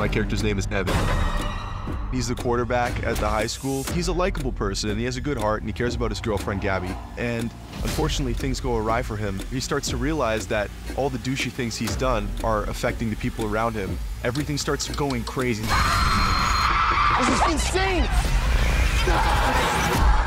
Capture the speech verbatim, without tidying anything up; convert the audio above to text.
My character's name is Evan. He's the quarterback at the high school. He's a likable person, and he has a good heart, and he cares about his girlfriend, Gabby. And unfortunately, things go awry for him. He starts to realize that all the douchey things he's done are affecting the people around him. Everything starts going crazy. This is insane!